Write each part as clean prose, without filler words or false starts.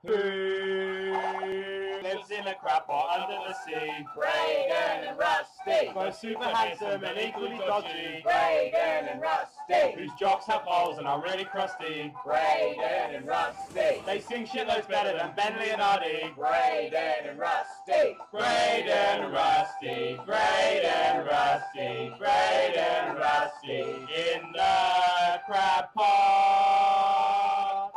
Who lives in a crabpot under the sea? Braden and Rusty. Both super handsome and equally dodgy. Braden and Rusty. Whose jocks have holes and are really crusty. Braden and Rusty. They sing shitloads better than Ben Leonardi. Braden and Rusty. Braden Rusty, Braden Rusty, Braden Rusty in the Crabpot.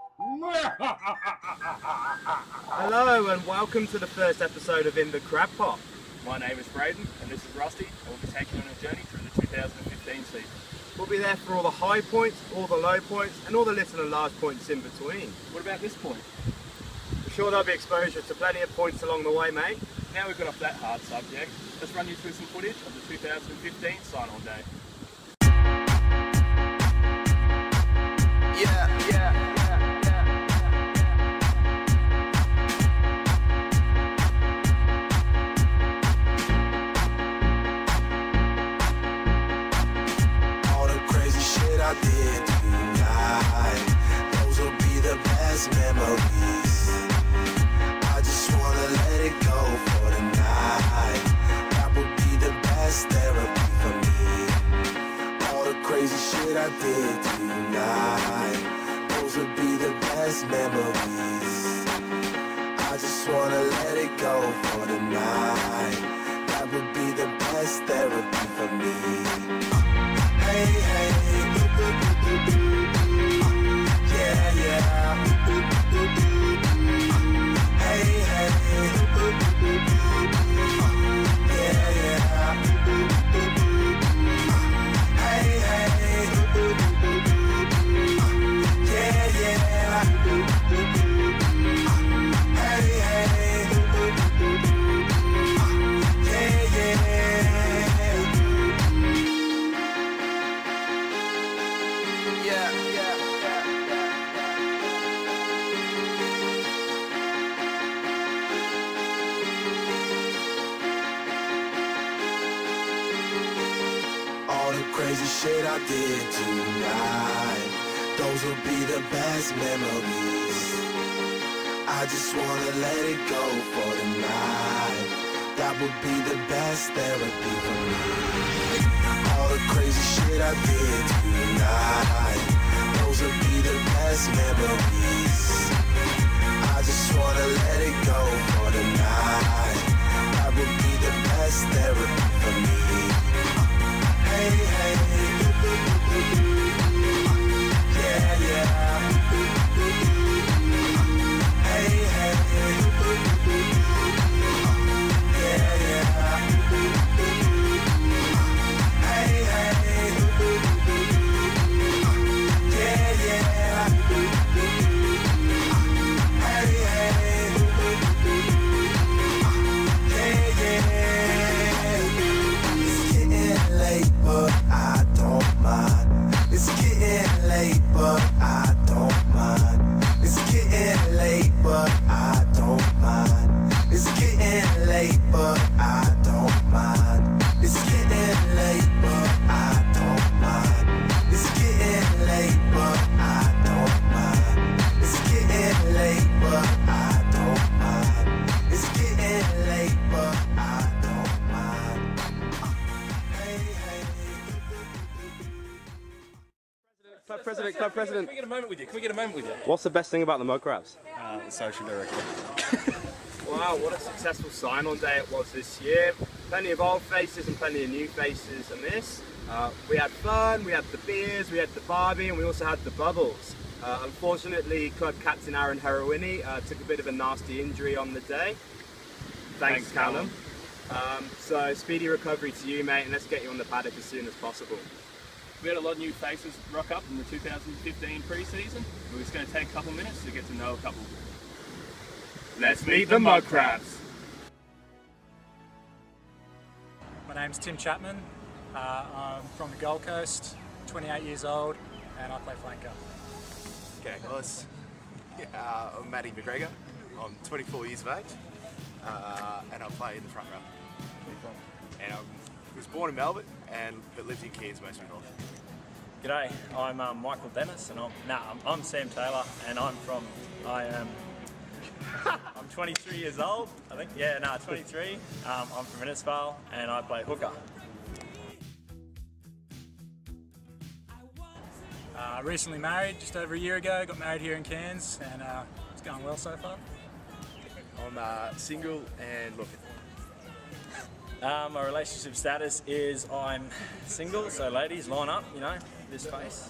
Hello and welcome to the first episode of In the Crabpot. My name is Braden and this is Rusty, and we'll be taking you on a journey through the 2015 season. We'll be there for all the high points, all the low points and all the little and large points in between. What about this point? I'm sure there'll be exposure to plenty of points along the way, mate. Now we've got off that hard subject, let's run you through some footage of the 2015 sign-on day. All the crazy shit I did tonight, those will be the best memories. I just wanna let it go for the night. That would be the best therapy for me. All the crazy shit I did tonight, those would be the best memories. I just wanna let it go for the night. That would be the best therapy for me. Hey, hey, yeah, yeah. Hey, hey, yeah, yeah. Hey, hey, yeah, yeah. Hey, hey, yeah, yeah. All the crazy shit I did tonight, those will be the best memories. I just wanna let it go for the night. That would be the best therapy for me. All the crazy shit I did tonight, those will be the best memories. I just wanna let it go for the night. That would be the best therapy for me. Hey, hey, yeah, yeah. Hey, hey, yeah, yeah. Hey, hey, yeah, yeah. Hey, hey, yeah, yeah. It's getting late, but I don't mind. It's getting late, but I don't mind. It's getting late, but I don't mind. It's getting late, but I don't mind. It's getting late, but I don't mind. It's getting late, but I don't mind. It's getting late, but I don't mind. It's getting late, but I don't mind. Hey, hey. Club President. Can we get a moment with you? What's the best thing about the Mudcrabs? The social director. Wow, what a successful sign-on day it was this year. Plenty of old faces and plenty of new faces in this. We had fun, we had the beers, we had the Barbie, and we also had the bubbles. Unfortunately, club captain Aaron Heroini took a bit of a nasty injury on the day. Thanks Callum. So speedy recovery to you, mate, and let's get you on the paddock as soon as possible. We had a lot of new faces rock up in the 2015 pre-season. We're just going to take a couple minutes to get to know a couple. Let's meet the Mudcrabs. My name's Tim Chapman. I'm from the Gold Coast, 28 years old, and I play flanker. Okay, guys. I'm Matty McGregor. I'm 24 years of age, and I play in the front row. And I was born in Melbourne, but lived in Cairns most of my life. G'day, I'm Michael Dennis, and I'm Sam Taylor, and I am I'm 23 years old, I think. Yeah, no, 23. I'm from Innisfail and I play hooker. Recently married, just over a year ago. Got married here in Cairns, and it's going well so far. I'm single and looking. My relationship status is I'm single, so ladies, line up, you know, this space.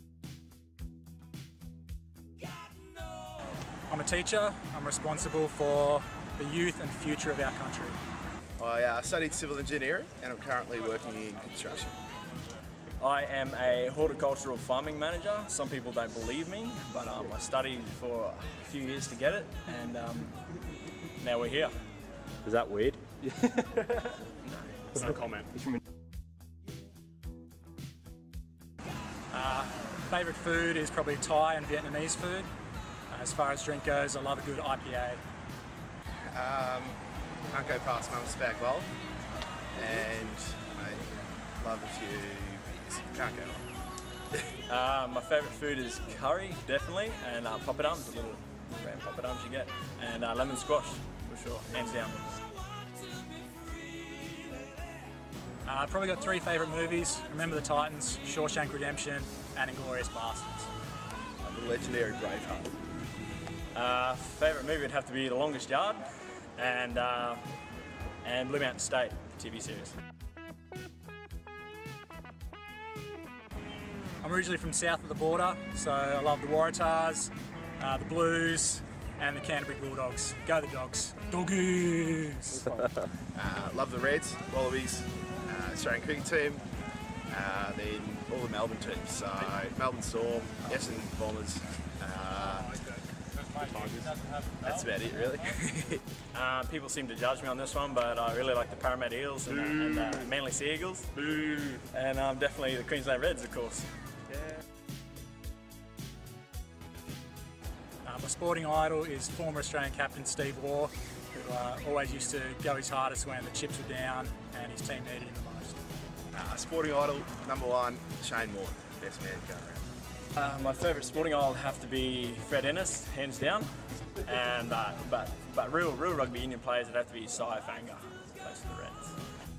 I'm a teacher. I'm responsible for the youth and future of our country. I studied civil engineering and I'm currently working in construction. I am a horticultural farming manager. Some people don't believe me, but I studied for a few years to get it, and now we're here. Is that weird? No comment. Favourite food is probably Thai and Vietnamese food. As far as drink goes, I love a good IPA. Can't go past Mum's Spag Bowl, and I love a few beers. Can't go on. My favourite food is curry, definitely, and poppadoms, the little round poppadoms you get, and lemon squash, for sure, hands down. I've probably got 3 favourite movies: Remember the Titans, Shawshank Redemption, and Inglourious Basterds. The legendary Braveheart. Favourite movie would have to be The Longest Yard, and Blue Mountain State, the TV series. I'm originally from south of the border, so I love the Waratahs, the Blues, and the Canterbury Bulldogs. Go the Dogs. Doggies! Love the Reds, Wallabies, Australian cricket team, then all the Melbourne teams. So Melbourne Storm, Essendon Bombers. That's about it, really. People seem to judge me on this one, but I really like the Parramatta Eels and Manly Sea Eagles. And definitely the Queensland Reds, of course. My sporting idol is former Australian captain Steve Waugh, who always used to go his hardest when the chips were down and his team needed him the most. Sporting idol, #1, Shane Moore, best man going around. My favourite sporting idol would have to be Fred Ennis, hands down. And but real rugby union players would have to be Si Fanga, plays for the Reds.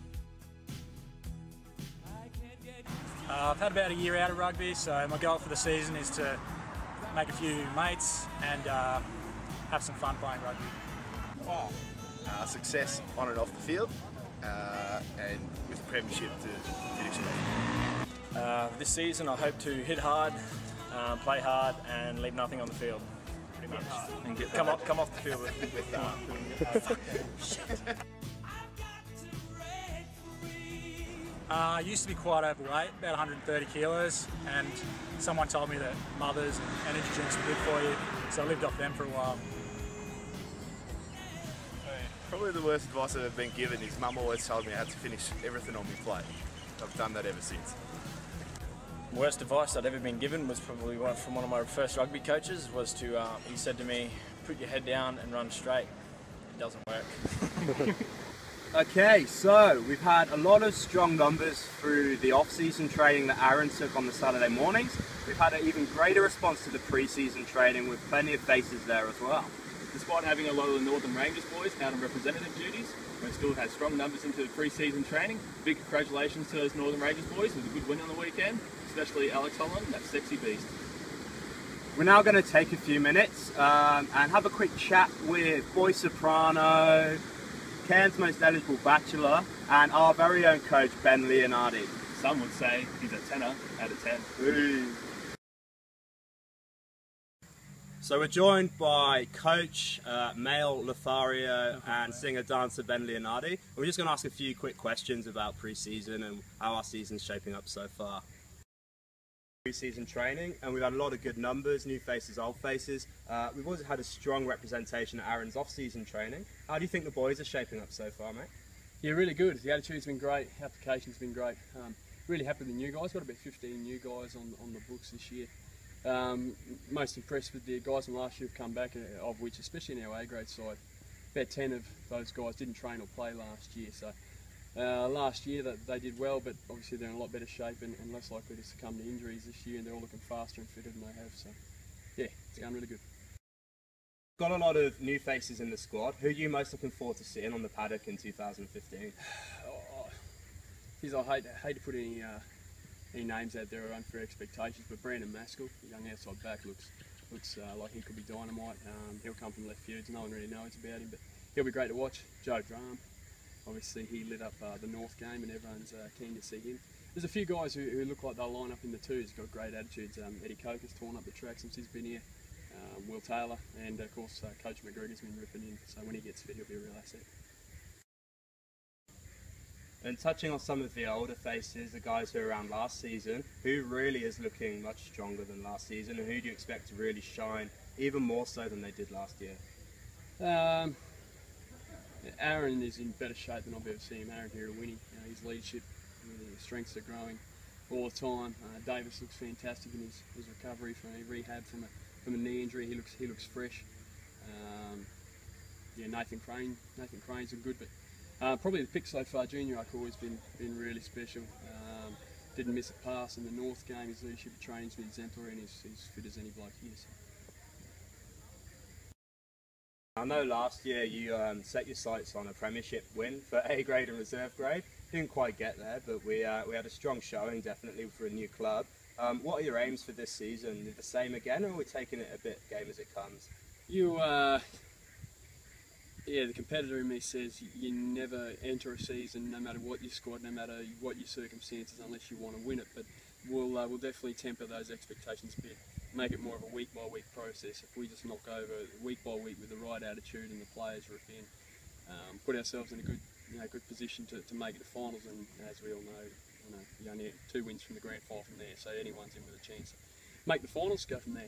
I've had about a year out of rugby, so my goal for the season is to make a few mates and have some fun playing rugby. Success on and off the field, and with the premiership to finish it off. This season I hope to hit hard, play hard and leave nothing on the field, pretty much. And come off the field with I used to be quite overweight, about 130 kilos, and someone told me that mothers and energy drinks were good for you, so I lived off them for a while. Probably the worst advice I've ever been given is Mum always told me I had to finish everything on my plate. I've done that ever since. Worst advice I'd ever been given was probably from one of my first rugby coaches, was to, he said to me, put your head down and run straight. It doesn't work. Okay, so we've had a lot of strong numbers through the off-season training that Aaron took on the Saturday mornings. We've had an even greater response to the pre-season training with plenty of faces there as well. Despite having a lot of the Northern Rangers boys out on representative duties, we still had strong numbers into the pre-season training. Big congratulations to those Northern Rangers boys with a good win on the weekend, especially Alex Holland, that sexy beast. We're now going to take a few minutes and have a quick chat with boy soprano, Cairns' most eligible bachelor, and our very own coach, Ben Leonardi. Some would say he's a 10er out of 10. Ooh. So we're joined by coach Mael Lothario and singer-dancer Ben Leonardi. We're just going to ask a few quick questions about pre-season and how our season's shaping up so far. Pre-season training, and we've had a lot of good numbers, new faces, old faces. We've also had a strong representation at Aaron's off-season training. How do you think the boys are shaping up so far, mate? Yeah, really good. The attitude's been great, application's been great. Really happy with the new guys. Got about 15 new guys on the books this year. Most impressed with the guys from last year who've come back, of which, especially in our A grade side, about 10 of those guys didn't train or play last year. So last year that they did well, but obviously they're in a lot better shape and less likely to succumb to injuries this year, and they're all looking faster and fitter than they have. So yeah, it's going really good. got a lot of new faces in the squad. Who are you most looking forward to seeing on the paddock in 2015? I hate to put any names out there or unfair expectations, but Brandon Maskell, the young outside back, looks like he could be dynamite. He'll come from left fields. No one really knows about him, but he'll be great to watch. Joe Drum, obviously he lit up the North game, and everyone's keen to see him. There's a few guys who look like they'll line up in the twos. Got great attitudes. Eddie Coker's torn up the track since he's been here. Will Taylor, and of course Coach McGregor's been ripping in. So when he gets fit, he'll be a real asset. And touching on some of the older faces, the guys who were around last season, who really is looking much stronger than last season, and who do you expect to really shine even more so than they did last year? Aaron is in better shape than I've ever seen him. Aaron here at winning. His leadership, his strengths are growing all the time. Davis looks fantastic in his recovery from a rehab from a knee injury. He looks fresh. Nathan Crane's a good, but probably the pick so far, Junior Arcoy has been really special. Didn't miss a pass in the North game. His leadership training's been exemplary, and he's fit as any bloke here. So. I know last year you set your sights on a premiership win for A grade and reserve grade. Didn't quite get there, but we had a strong showing, definitely, for a new club. What are your aims for this season? The same again, or are we taking it a bit game as it comes? The competitor in me says you never enter a season, no matter what your squad, no matter what your circumstances, unless you want to win it. But we'll definitely temper those expectations a bit, make it more of a week-by-week process. If we just knock over week by week with the right attitude and the players are in, put ourselves in a good position to make it to finals. And as we all know, you only need 2 wins from the grand final from there, so anyone's in with a chance. Make the finals, go from there.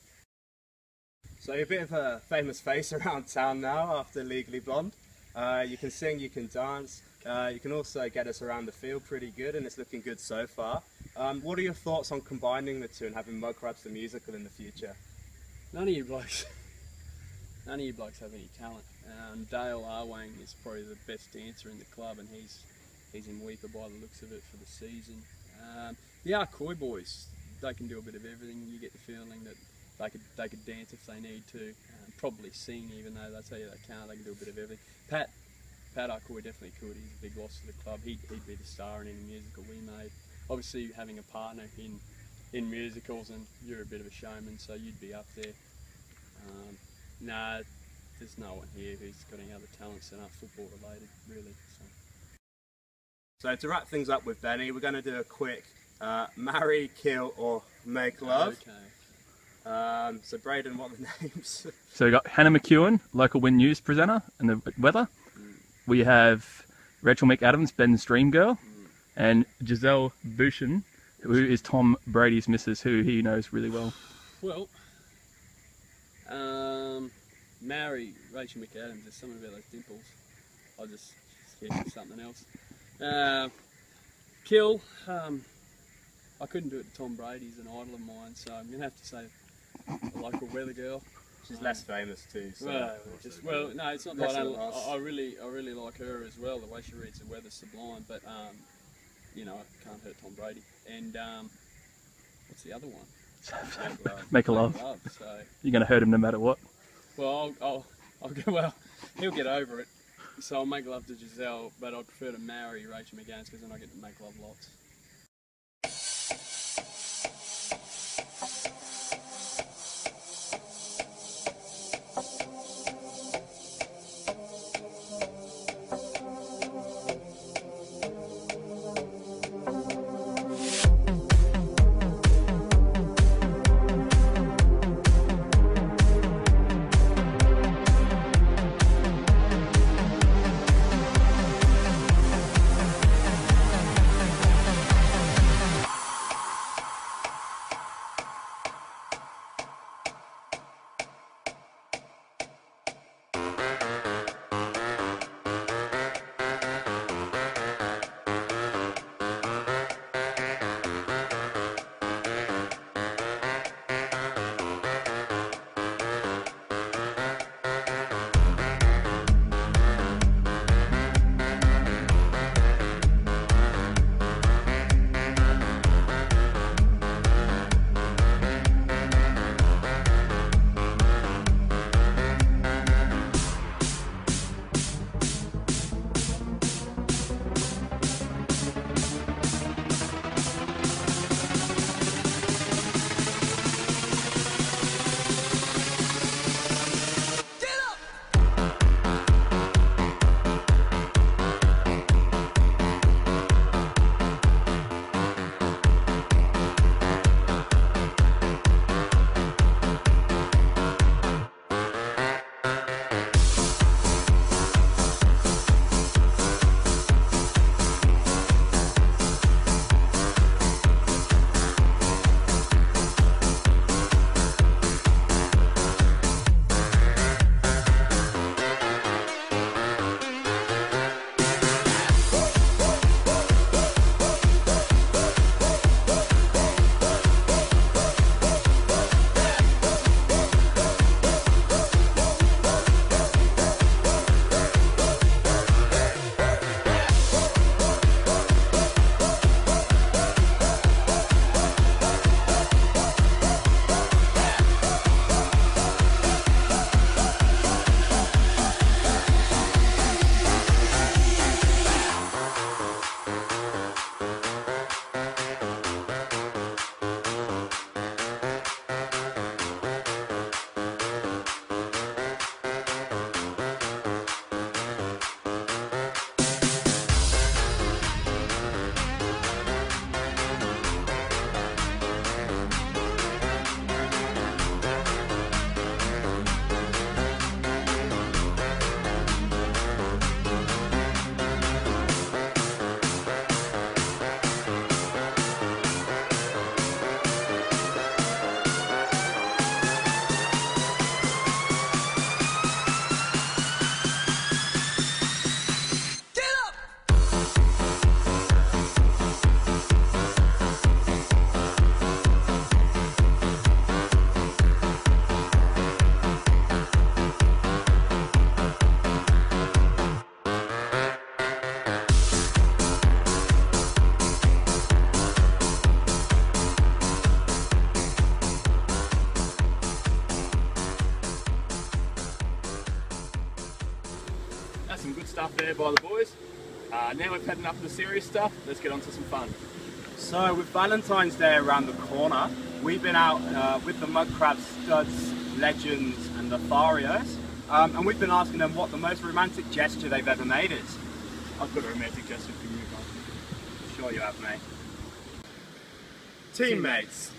So you're a bit of a famous face around town now after Legally Blonde. You can sing, you can dance, you can also get us around the field pretty good, and it's looking good so far. What are your thoughts on combining the two and having Mudcrabs the musical in the future? None of you blokes have any talent. Dale Arwang is probably the best dancer in the club, and he's in Weeper by the looks of it for the season. The Arcoy boys, they can do a bit of everything. You get the feeling that they could dance if they need to, probably sing, even though they tell you they can't. They can do a bit of everything. Pat Arcoy definitely could. He's a big loss to the club. He'd be the star in any musical we made. Obviously, having a partner in musicals, and you're a bit of a showman, so you'd be up there. There's no one here who's got any other talents that aren't football related, really. So to wrap things up with Benny, we're going to do a quick marry, kill, or make love. Okay. So Braden, what are the names? So we got Hannah McEwen, local Wind News presenter, and the weather. We have Rachel McAdams, Ben's dream girl, and Giselle Bouchen, who is Tom Brady's missus, who he knows really well. Well, marry Rachel McAdams. There's something about those dimples. I'll just sketch something else. Kill. I couldn't do it to Tom Brady. He's an idol of mine, so I'm going to have to say a local weather girl. She's less famous too. So no, it's not that I really like her as well. The way she reads the weather's sublime. But I can't hurt Tom Brady. And what's the other one? Make a love. So you're going to hurt him no matter what. Well, I'll go. Well, he'll get over it. So I'll make love to Giselle, but I'd prefer to marry Rachel McAdams because then I get to make love lots. good stuff there by the boys. Now we've had enough of the serious stuff, let's get on to some fun. So with Valentine's Day around the corner, we've been out with the Mudcrabs, Studs, Legends and the Tharios, and we've been asking them what the most romantic gesture they've ever made is. I've got a romantic gesture for you guys. Sure you have, mate. Teammates.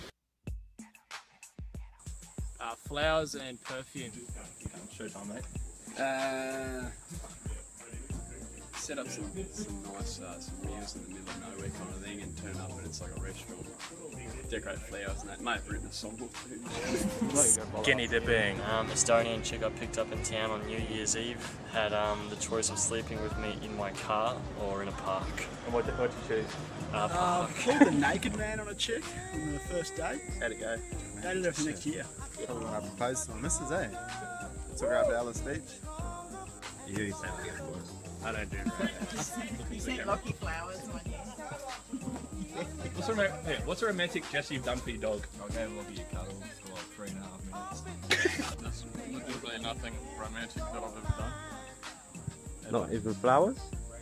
Flowers and perfume. Showtime, mate. Set up some nice some meals in the middle of nowhere kind of thing and turn up and it's like a restaurant. Decorate flowers and that. May have written a songbook too. Skinny dipping. Estonian chick I picked up in town on New Year's Eve had the choice of sleeping with me in my car or in a park. And what'd you choose? Pulled the naked man on a chick on the first date. How'd it go? Dated her for next year. Probably when I proposed to my missus, eh? Took her up to Alice Beach. You said that, of course. I don't do that. You sent Lockie flowers, won't you? What's a romantic gesture you've done for your dog? I gave Lockie a cuddle for like 3.5 minutes. That's literally nothing romantic that I've ever done. Not even flowers?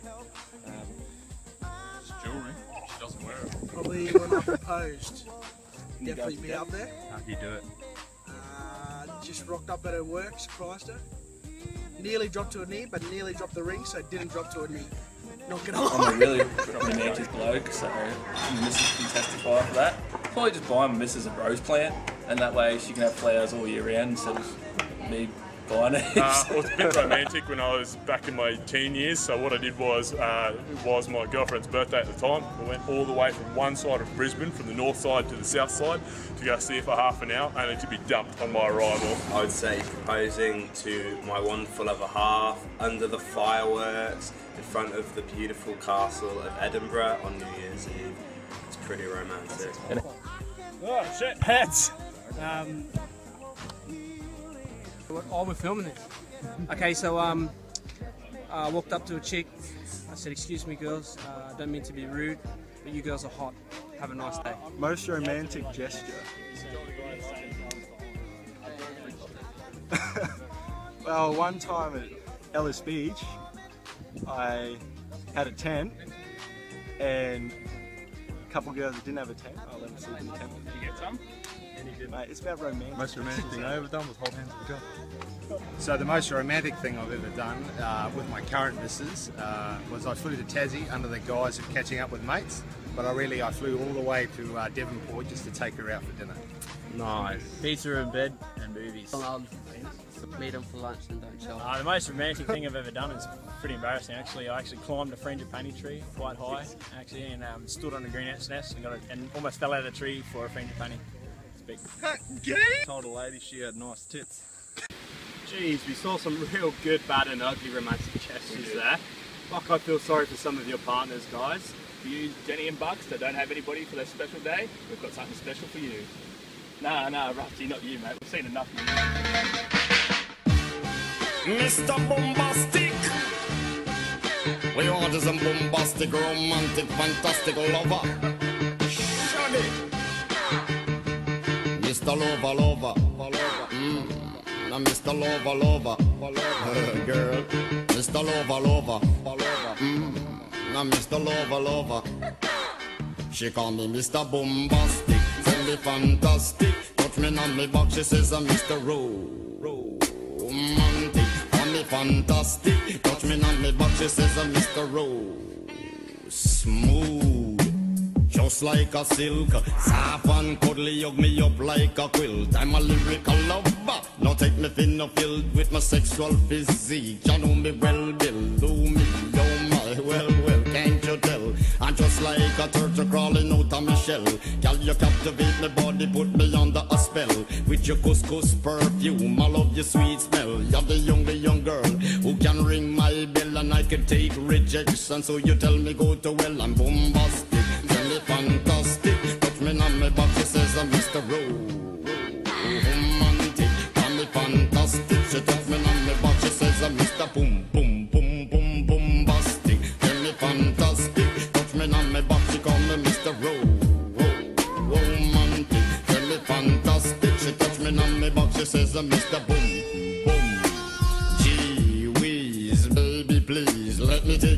It's jewellery. She doesn't wear it. Probably when I proposed. Definitely be up there. How do you do it? Just rocked up at her work, surprised her. Nearly dropped to a knee, but nearly dropped the ring, so it didn't drop to a knee. Not gonna lie. I'm a really romantic bloke, so my missus can testify for that. Probably just buy my missus a rose plant, and that way she can have flowers all year round instead of me buying it. Well, it's a bit romantic when I was back in my teen years, so what I did was, it was my girlfriend's birthday at the time. We went all the way from one side of Brisbane, from the north side to the south side, to go see her for half an hour, only to be dumped on my arrival. I would say proposing to my wonderful other half under the fireworks in front of the beautiful castle of Edinburgh on New Year's Eve. It's pretty romantic. Oh shit, heads! Oh, we're filming this. Okay, so I walked up to a chick. I said, "Excuse me, girls. I don't mean to be rude, but you girls are hot. Have a nice day." Most romantic gesture. Well, one time at Ellis Beach, I had a tent, and a couple of girls that didn't have a tent, I let them sleep in the tent. Did you get some? Mate, it's about romantic. Most romantic thing I ever done was hold hands with a girl. So the most romantic thing I've ever done with my current missus was I flew to Tassie under the guise of catching up with mates, but I flew all the way to Devonport just to take her out for dinner. Nice. Pizza in bed and movies. Meet them for lunch and don't show up. The most romantic thing I've ever done is pretty embarrassing actually. I actually climbed a frangipani tree quite high actually and stood on a greenhouse nest and almost fell out of the tree for a frangipani. It's big. Told a lady she had nice tits. Jeez, we saw some real good, bad and ugly romantic gestures there. Fuck, I feel sorry for some of your partners, guys. For you Jenny and Bucks that don't have anybody for their special day, we've got something special for you. Nah, Rusty, not you, mate. We've seen enough of you. Mr. Bombastic, we want some bombastic, romantic, fantastic lover. Shaggy, Mr. Lover, now Mr. Lover, girl, Mr. Lover, now Mr. Lover. She call me Mr. Bombastic, tell me fantastic, touch me on me back, she says I'm Mr. Romantic. Fantastic, touch me on me back, she says I'm Mr. Rose. Smooth, just like a silk, soft and cuddly, hug me up like a quilt. I'm a lyrical lover, now take me thin or filled with my sexual physique. You know me well, Bill, do me, oh my, well, can't you tell? I'm just like a turtle crawling out of my shell. Girl, you captivate my body, put me under a spell. With your couscous perfume, I love your sweet smell. You're the young girl who can ring my bell, and I can take rejection. So you tell me go to well, I'm bombastic, tell me fantastic. Touch me on my back, she says I'm Mr. Romantic, tell me fantastic. She touch me on my back, she says I'm Mr. Bombastic, tell me fantastic. Touch me on my back, she call me Mr. Romantic, tell me fantastic. She touch me on my back, she says I'm Mr. Gee whiz, baby please.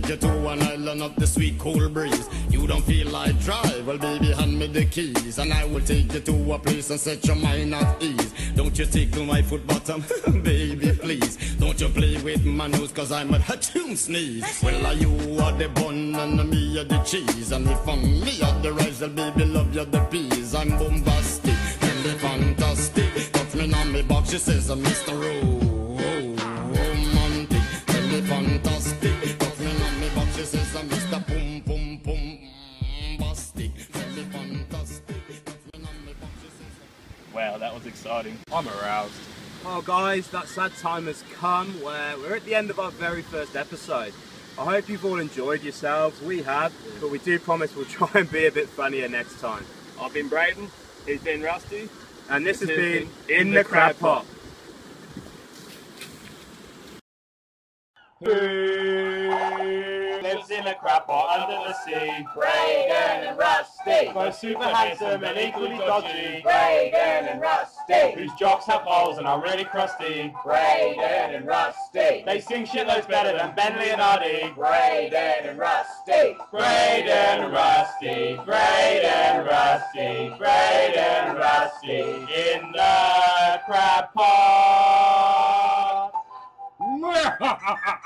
you to an island of the sweet cool breeze. You don't feel like drive, well baby hand me the keys, and I will take you to a place and set your mind at ease. Don't you tickle my foot bottom, baby please. Don't you play with my nose, cause I'm a hatchoon sneeze. Well, you are the bun and me are the cheese, and if I'm me are the rice, well baby love you the peas. I'm bombastic and the fantastic. Touch me on me box, she says I'm Mr. Romantic and the fantastic. Touch me on me box, she says I'm Mr. Pum Pum Pum Bastic and the fantastic. Touch me on me box, she says Wow, that was exciting. I'm aroused. Well guys, that sad time has come where we're at the end of our very first episode. I hope you've all enjoyed yourselves. We have, but we do promise we'll try and be a bit funnier next time. I've been Braden, he's been Rusty, and this has been In the Crabpot. Who lives in a crabpot under the sea? Braden and Rusty. Both super handsome and equally dodgy. Braden and Rusty. Whose jocks have holes and are really crusty. Braden and Rusty. They sing shitloads better than Ben Leonardi. Braden and Rusty. Braden and Rusty. Braden and Rusty. Braden and Rusty. In the crab pot.